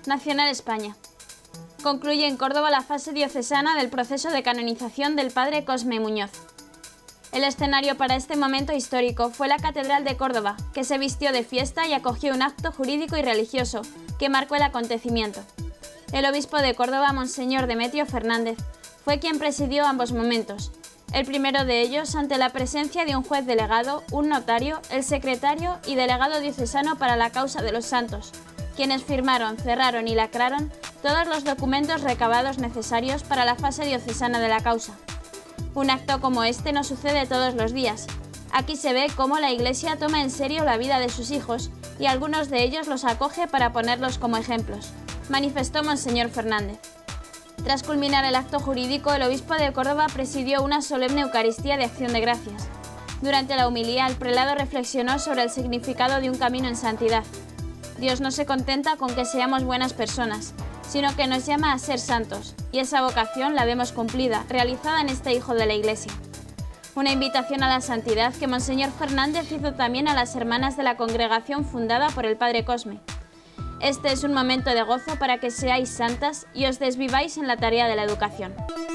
Nacional España. Concluye en Córdoba la fase diocesana del proceso de canonización del padre Cosme Muñoz. El escenario para este momento histórico fue la Catedral de Córdoba, que se vistió de fiesta y acogió un acto jurídico y religioso que marcó el acontecimiento. El obispo de Córdoba, Monseñor Demetrio Fernández, fue quien presidió ambos momentos. El primero de ellos ante la presencia de un juez delegado, un notario, el secretario y delegado diocesano para la causa de los santos, quienes firmaron, cerraron y lacraron todos los documentos recabados necesarios para la fase diocesana de la causa. Un acto como este no sucede todos los días. Aquí se ve cómo la Iglesia toma en serio la vida de sus hijos y algunos de ellos los acoge para ponerlos como ejemplos, manifestó Monseñor Fernández. Tras culminar el acto jurídico, el obispo de Córdoba presidió una solemne Eucaristía de Acción de Gracias. Durante la homilía, el prelado reflexionó sobre el significado de un camino en santidad. Dios no se contenta con que seamos buenas personas, sino que nos llama a ser santos, y esa vocación la vemos cumplida, realizada en este Hijo de la Iglesia. Una invitación a la santidad que Monseñor Fernández hizo también a las hermanas de la congregación fundada por el Padre Cosme. Este es un momento de gozo para que seáis santas y os desviváis en la tarea de la educación.